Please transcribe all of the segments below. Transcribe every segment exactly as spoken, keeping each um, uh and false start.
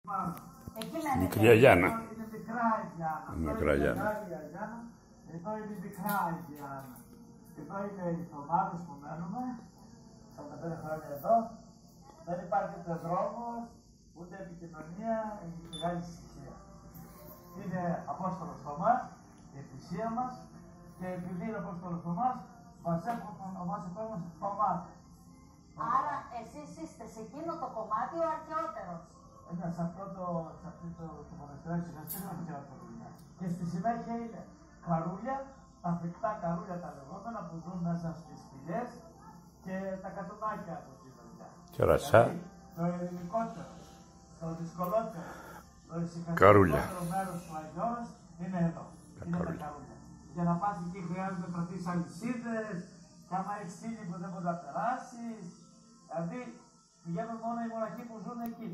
Μικρή Αγιάννα. Είναι μικρά Αγιάννα. Μικρά Αγιάννα. Εδώ είναι η μικρά Αγιάννα. Εδώ είναι οι εβδομάδες που μένουμε. σαράντα πέντε χρόνια εδώ. Δεν υπάρχει ούτε δρόμος, ούτε επικοινωνία, είναι μεγάλη ησυχία. Είναι Απόστολος Θωμάς, η εκκλησία μας, και επειδή είναι Απόστολος Θωμάς, μας έχουν ονομάσει τώρα Θωμάτες. Άρα εσείς είστε σε εκείνο το κομμάτι ο αρχαιότερος. Είναι σε αυτό το, σε αυτό το, το μοναστηράκι, σε αυτό το αρχαιότερο. Και στη συνέχεια είναι καρούλια, τα φρικτά καρούλια τα λεγόμενα που ζουν μέσα στις σπηλιές και τα κατουνάκια από τη δουλειά. Κερασιά. Δηλαδή, το ελληνικότερο, το δυσκολότερο, το ησυχαστικότερο μέρος του Αγιώρος είναι εδώ. Τα είναι καρούλια. τα καρούλια. Για να πας εκεί χρειάζεται να κρατήσεις αλυσίδες, και άμα έχεις στήλη που δεν μπορεί να περάσεις. Δηλαδή πηγαίνουν μόνο οι μοναχοί που ζουν εκεί.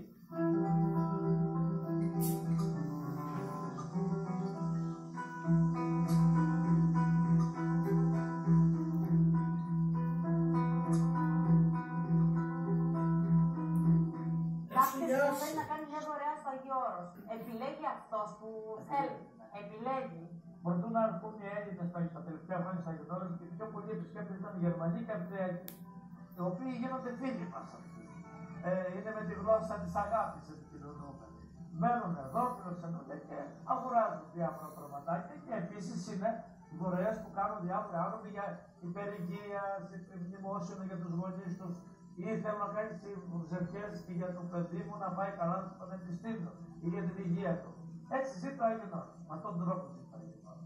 Κάποιος θέλει να κάνει μια δωρεά στο Αγίο Όρος. Επιλέγει αυτός που θέλει. Επιλέγει. Προτού να έρθουν οι Έλληνες τα τελευταία χρόνια στα Αγιώνα και οι πιο πολλοί επισκέπτες ήταν οι Γερμανοί και Αυστριακοί, οι οποίοι γίνονται φίλοι μας. Ε, είναι με τη γλώσσα της αγάπης επικοινωνούμε. Μένουν εδώ, φιλοξενούνται και αγοράζουν διάφορα πραγματάκια και επίσης είναι δωρεές που κάνουν διάφοροι άνθρωποι για υπερηγεία, μνημόσυνο για τους γονείς τους, ή θέλουν να κάνει προσευχές και για το παιδί μου να πάει καλά στο πανεπιστήμιο ή για την υγεία του. Έτσι ζει το Άγιον Όρος. Με αυτόν τον τρόπο ζει το Άγιον Όρος.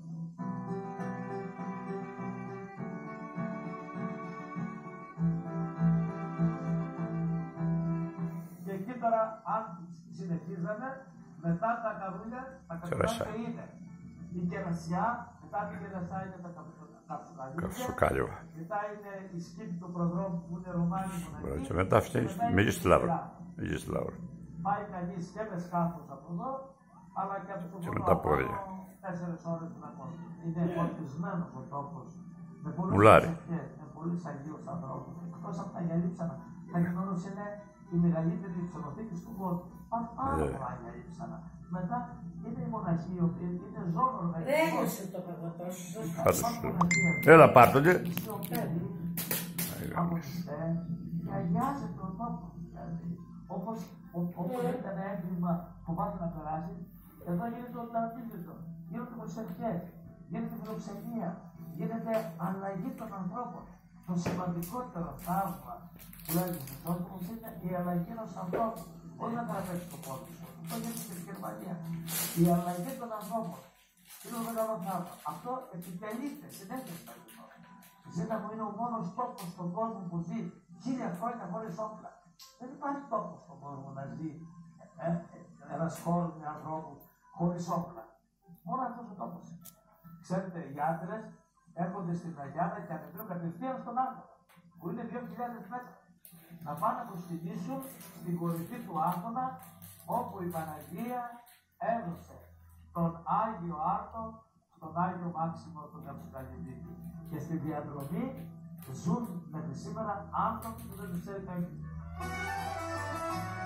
Και εκεί τώρα, αν συνεχίζαμε, μετά τα καρούλια, τα κατουνάκια είναι η κερασιά, μετά την κερασιά είναι τα καψουκαλιούδια, μετά είναι η σκήτη του προδρόμου που είναι Ρωμάνοι μοναχοί, και μετά φτιάχνει Μέγιστη Λαύρα. Πάει κανείς και με σκάφος από εδώ, αλλά και από το βουνό πόδια. Τέσσερις ώρες να κόβει. Είναι φορτισμένος ο τόπος. Με πολλούς προσευχές, με πολλούς αγίους ανθρώπους. Εκτός από τα Αγιαλείψανα. Τα Αγιον Όρος είναι η μεγαλύτερη ξενοδοχή στον κόσμο. Υπάρχουν πάρα πολλά Αγιαλείψανα. Μετά είναι οι μοναχοί, οι οποίοι είναι ζώνο Ρέγωσε το παγωτό σου. Έλα πάρ' και. Από τις θέες και αγιάζεται ο τόπος. Όπως όπου ήταν έγκλημα φοβάται να περάσει, εδώ γίνεται το αντίθετο. Γίνονται προσευχές, γίνεται φιλοξενία, γίνεται αλλαγή των ανθρώπων. Το σημαντικότερο θαύμα που έγινε στον κόσμο είναι η αλλαγή ενός ανθρώπου. Όχι να τραπέξει το πόδι σου. Αυτό γίνεται στην Γερμανία. Η αλλαγή των ανθρώπων είναι το μεγάλο θαύμα. Αυτό επιτελείται συνέχεια στα κοινότητα. Η Ζήτα μου είναι ο μόνος τόπος στον κόσμο που ζει χίλια χρόνια χωρίς όπλα. Δεν υπάρχει τόπος στον κόσμο να ζει ε, ένας χώρος με ανθρώπου χωρίς όπλα. Μόνο αυτός ο τόπος. Ξέρετε, οι άντρες έρχονται στην Αγιάννα και ανεβαίνουν κατευθείαν στον Άρχονα, που είναι δύο χιλιάδες μέτρα. Να πάνε να προσκυνήσουν στην κορυφή του Άρχονα, όπου η Παναγία έδωσε τον Άγιο Άρτο στον Άγιο Μάξιμο τον Καψουκαλιδί. Και στη διαδρομή ζουν μέχρι σήμερα άνθρωποι που δεν τους ξέρει κανείς.